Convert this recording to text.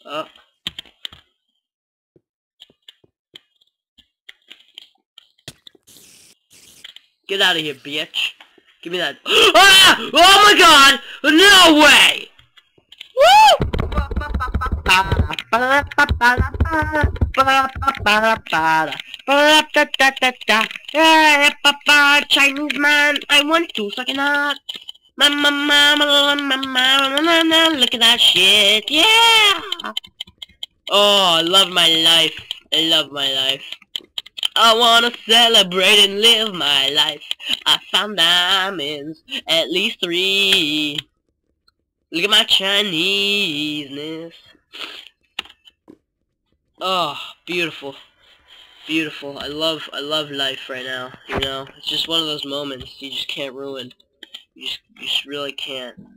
Oh. Get out of here, bitch. Give me that. Ah! Oh my god! No way! Woo! Chinese man, I want to suck it out. Look at that shit, yeah! Oh, I love my life. I love my life. I wanna celebrate and live my life. I found diamonds, at least 3. Look at my Chineseness. Oh, beautiful. Beautiful. I love life right now, you know? It's just one of those moments you just can't ruin. You just really can't.